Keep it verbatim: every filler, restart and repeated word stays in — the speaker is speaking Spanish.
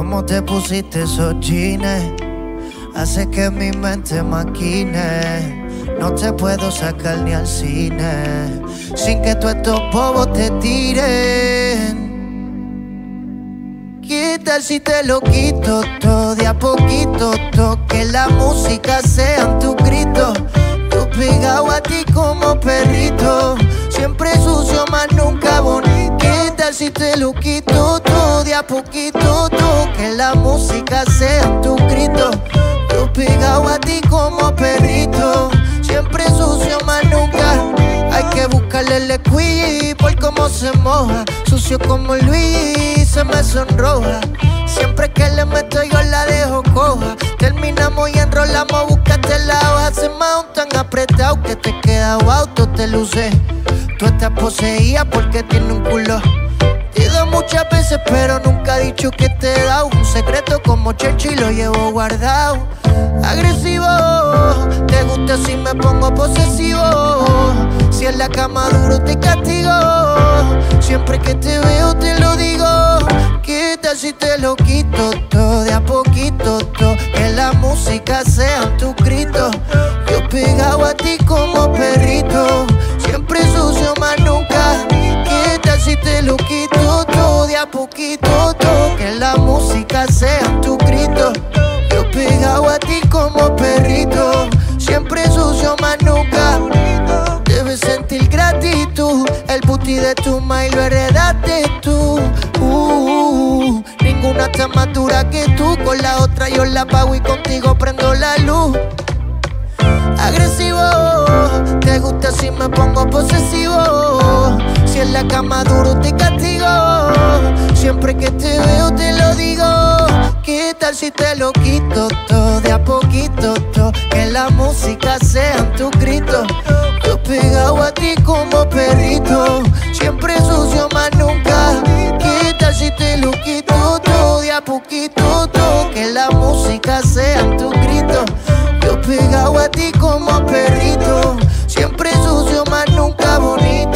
Cómo te pusiste esos jeans hace que mi mente maquine. No te puedo sacar ni al cine sin que tú estos bobos te tiren. ¿Qué tal si te lo quito todo de a poquito? Todo, que la música sean tus gritos. Yo pegado a ti como perrito, siempre sucio más nunca bonito. ¿Qué tal si te lo quito todo de a poquito? Todo, que la música sean tus gritos. Yo pegado a ti como perrito, siempre sucio más nunca. Hay que buscarle el squeeze por cómo se moja. Sucio como Luis, se me sonroja. Siempre que le meto yo la dejo coja. Terminamos y enrolamos, búscate la hoja. Se me un tan apretado que te queda auto, te luce. Tú estás poseída porque tiene un culo. Te he dado muchas veces pero nunca he dicho que te he dado. Un secreto como Checho y lo llevo guardado. Agresivo, te gusta si me pongo posesivo. Si en la cama duro te castigo. Siempre que te veo te lo digo. ¿Qué tal si te lo quito todo de a poquito? Todo, que la música sean tus gritos. Yo pegado a ti como perrito, siempre sucio más nunca. ¿Qué tal si te lo quito todo de a poquito? Todo, que la música sean tus gritos. Yo pegado a ti como perrito, siempre sucio más nunca. Debes sentir gratitud, el booty de tu maíz lo heredaste tú. uh, Ninguna está más dura que tú. Con la otra yo la apago y contigo prendo la luz. Agresivo, te gusta si me pongo posesivo. Si en la cama duro te castigo. Siempre que te veo te lo digo. ¿Qué tal si te lo quito todo de a poquito? Todo, que la música sean tus gritos. Yo pegado a ti como perrito, siempre sucio más nunca. ¿Qué tal si te lo quito todo de a poquito? Todo, que la música sean tus gritos. Yo pegado a ti como perrito, siempre sucio más nunca bonito.